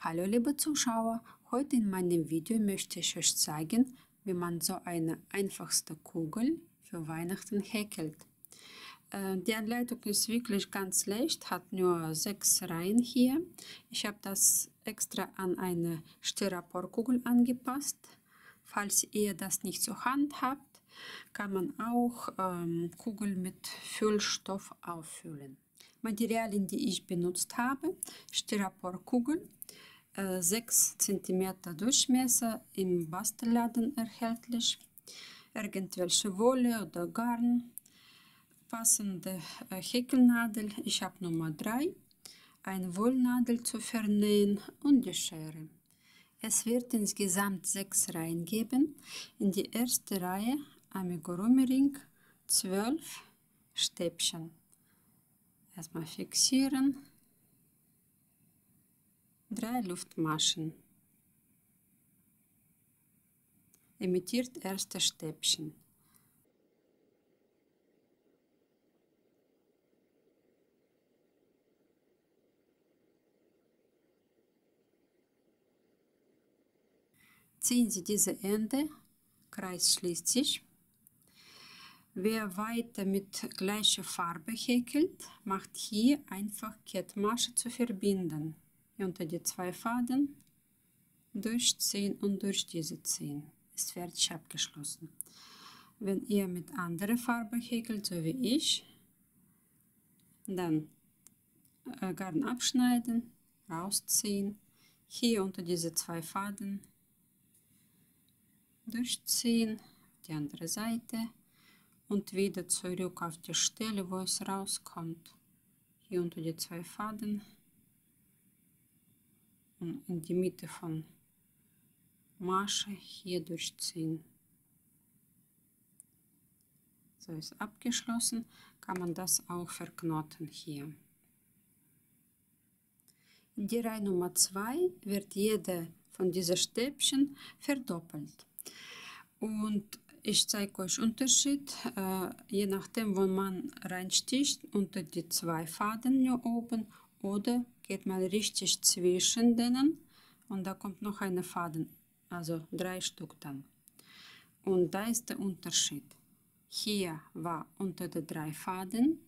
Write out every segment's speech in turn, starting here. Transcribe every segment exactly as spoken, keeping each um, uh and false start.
Hallo liebe Zuschauer, heute in meinem Video möchte ich euch zeigen, wie man so eine einfachste Kugel für Weihnachten häkelt. Äh, die Anleitung ist wirklich ganz leicht, hat nur sechs Reihen hier. Ich habe das extra an eine Styroporkugel angepasst. Falls ihr das nicht zur Hand habt, kann man auch ähm, Kugeln mit Füllstoff auffüllen. Materialien, die ich benutzt habe: Styroporkugel, sechs Zentimeter Durchmesser, im Bastelladen erhältlich, irgendwelche Wolle oder Garn, passende Häkelnadel, ich habe Nummer drei, eine Wollnadel zu vernähen und die Schere. Es wird insgesamt sechs Reihen geben. In die erste Reihe Amigurumi-Ring, zwölf Stäbchen. Erstmal fixieren. Drei Luftmaschen. Imitiert erste Stäbchen. Ziehen Sie diese Ende, Kreis schließt sich. Wer weiter mit gleicher Farbe häkelt, macht hier einfach Kettmasche zu verbinden. Unter die zwei Faden durchziehen und durch diese ziehen. Ist fertig abgeschlossen. Wenn ihr mit anderer Farbe häkelt, so wie ich, dann äh, Garn abschneiden, rausziehen, hier unter diese zwei Faden durchziehen, die andere Seite und wieder zurück auf die Stelle, wo es rauskommt, hier unter die zwei Faden und in die Mitte von Masche hier durchziehen. So ist abgeschlossen, kann man das auch verknoten hier. In die Reihe Nummer zwei wird jede von diesen Stäbchen verdoppelt. Und ich zeige euch Unterschied, äh, je nachdem, wo man reinsticht, unter die zwei Faden hier oben, oder geht man richtig zwischen denen und da kommt noch eine Faden, also drei Stück dann. Und da ist der Unterschied. Hier war unter den drei Faden,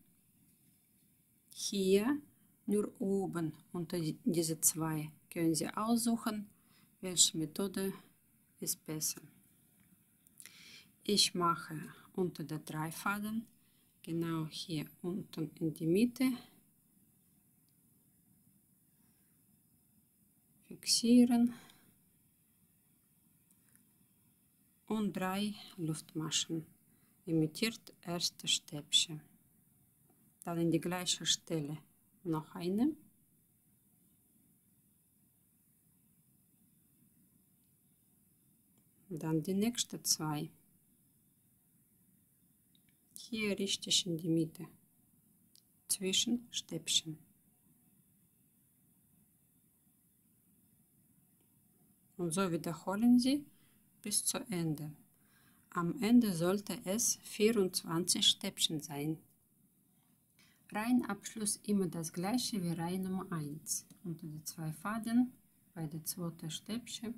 hier nur oben unter diese zwei. Können Sie aussuchen, welche Methode ist besser. Ich mache unter der drei Faden, genau hier unten in die Mitte, fixieren und drei Luftmaschen. Imitiert erste Stäbchen. Dann in die gleiche Stelle noch eine. Dann die nächste zwei. Hier richtig in die Mitte, zwischen Stäbchen. Und so wiederholen Sie bis zu Ende. Am Ende sollte es vierundzwanzig Stäbchen sein. Reihenabschluss immer das gleiche wie Reihe Nummer eins. Unter die zwei Faden bei der zweiten Stäbchen.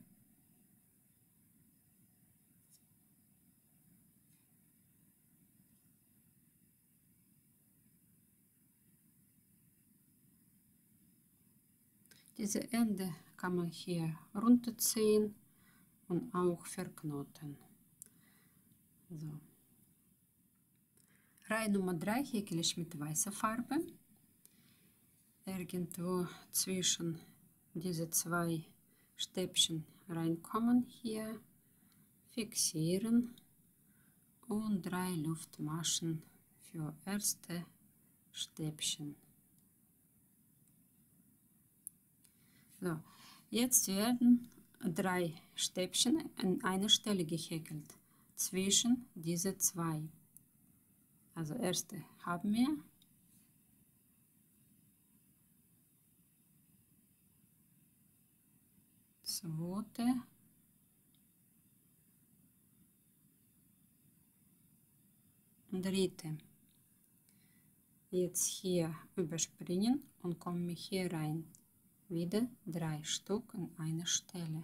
Diese Ende kann man hier runterziehen und auch verknoten. So. Reihe Nummer drei häkle ich mit weißer Farbe. Irgendwo zwischen diese zwei Stäbchen reinkommen, hier fixieren und drei Luftmaschen für erste Stäbchen. So, jetzt werden drei Stäbchen an einer Stelle gehäkelt, zwischen diese zwei. Also erste haben wir. Zweite. Dritte. Jetzt hier überspringen und kommen hier rein. wieder drei Stück an einer Stelle.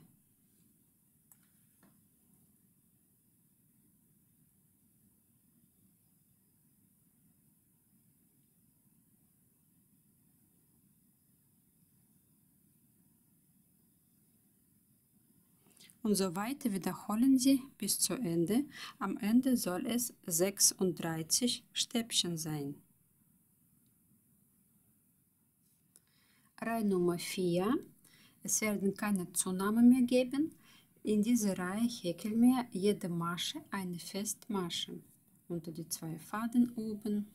Und so weiter wiederholen Sie bis zu Ende. Am Ende soll es sechsunddreißig Stäbchen sein. Reihe Nummer vier. Es werden keine Zunahmen mehr geben. In dieser Reihe häkeln wir jede Masche eine Festmasche. Unter die zwei Faden oben.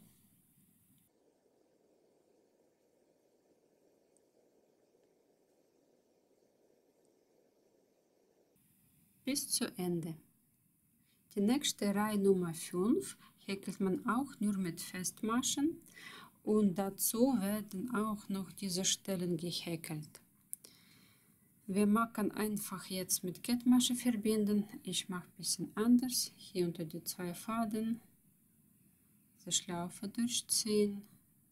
Bis zu Ende. Die nächste Reihe Nummer fünf häkelt man auch nur mit Festmaschen und dazu werden auch noch diese Stellen gehäkelt. Wir machen einfach jetzt mit Kettmasche verbinden. Ich mache ein bisschen anders. Hier unter die zwei Faden diese Schlaufe durchziehen.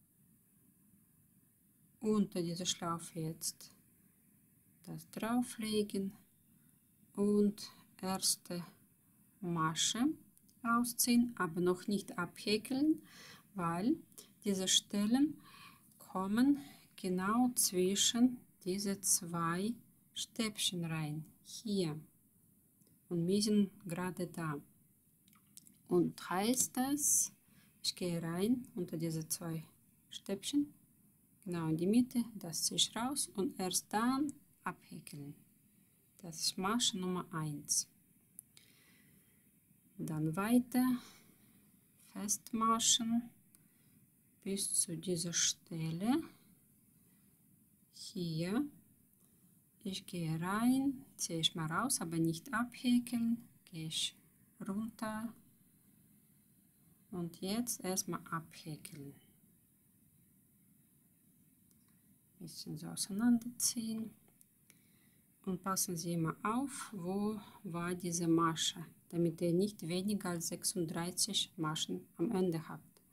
Unter diese Schlaufe jetzt das drauflegen und erste Masche rausziehen, aber noch nicht abhäkeln, weil diese Stellen kommen genau zwischen diese zwei Stäbchen rein, hier, und wir sind gerade da. Und heißt das, ich gehe rein unter diese zwei Stäbchen, genau in die Mitte, das ziehe ich raus und erst dann abhäkeln. Das ist Masche Nummer eins. Dann weiter festmaschen bis zu dieser Stelle. Hier. Ich gehe rein, ziehe ich mal raus, aber nicht abhäkeln. Gehe ich runter. Und jetzt erstmal abhäkeln. Ein bisschen so auseinanderziehen. Und passen Sie immer auf, wo war diese Masche, damit ihr nicht weniger als sechsunddreißig Maschen am Ende habt.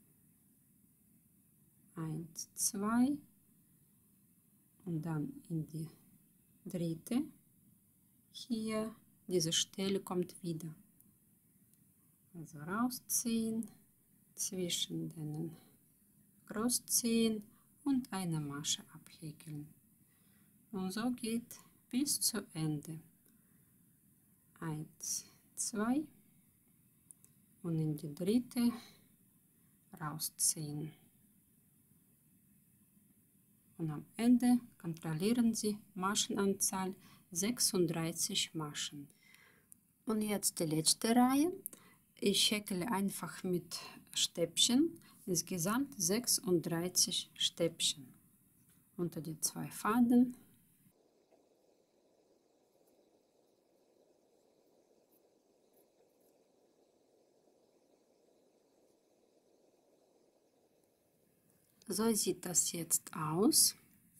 Eins, zwei und dann in die dritte. Hier, diese Stelle kommt wieder. Also rausziehen, zwischen denen großziehen und eine Masche abhäkeln. Und so geht bis zu Ende. Eins, zwei und in die dritte rausziehen. Und am Ende kontrollieren Sie Maschenanzahl sechsunddreißig Maschen. Und jetzt die letzte Reihe. Ich häkle einfach mit Stäbchen, insgesamt sechsunddreißig Stäbchen. Unter die zwei Faden. So sieht das jetzt aus.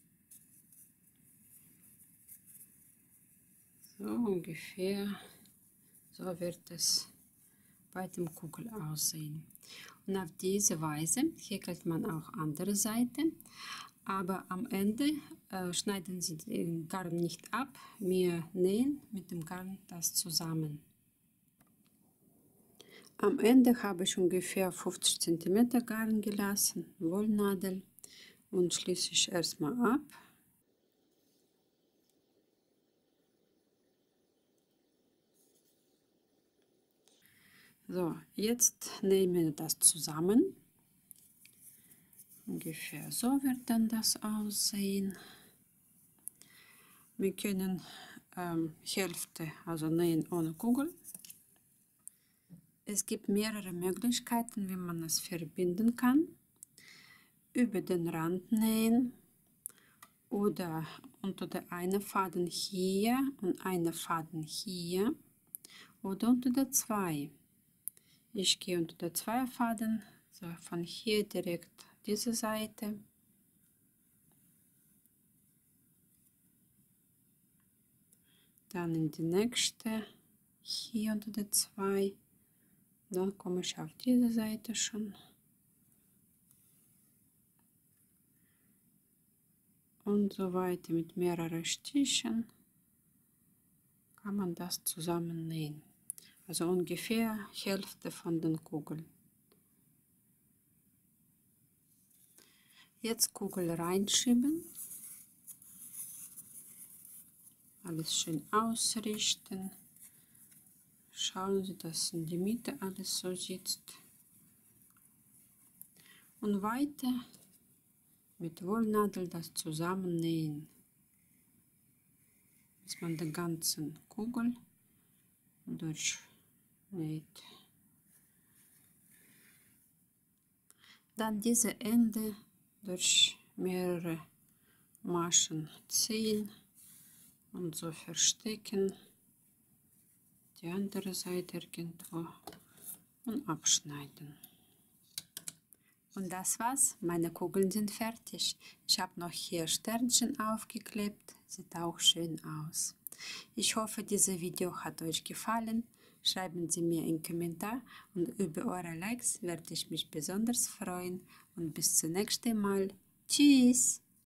So ungefähr, so wird es bei dem Kugel aussehen. Und auf diese Weise häkelt man auch andere Seite, aber am Ende äh, schneiden Sie den Garn nicht ab, wir nähen mit dem Garn das zusammen. Am Ende habe ich ungefähr fünfzig Zentimeter Garn gelassen, Wollnadel, und schließe ich erstmal ab. So, jetzt nehmen wir das zusammen. Ungefähr so wird dann das aussehen. Wir können ähm, Hälfte, also nähen ohne Kugel. Es gibt mehrere Möglichkeiten, wie man es verbinden kann. Über den Rand nähen oder unter der einen Faden hier und eine Faden hier oder unter der zwei. Ich gehe unter der zwei Faden, so von hier direkt diese Seite. Dann in die nächste, hier unter der zwei. Dann komme ich auf diese Seite schon. und so weiter mit mehreren Stichen kann man das zusammennähen. Also ungefähr Hälfte von den Kugeln. Jetzt Kugel reinschieben. Alles schön ausrichten. Schauen Sie, dass in die Mitte alles so sitzt. Und weiter mit Wollnadel das zusammennähen, bis man die ganzen Kugel durchnäht. Dann diese Ende durch mehrere Maschen ziehen und so verstecken, die andere Seite irgendwo und abschneiden. Und das war's, meine Kugeln sind fertig. Ich habe noch hier Sternchen aufgeklebt, sieht auch schön aus. Ich hoffe, dieses Video hat euch gefallen. Schreiben Sie mir einen Kommentar und über eure Likes werde ich mich besonders freuen. Und bis zum nächsten Mal. Tschüss!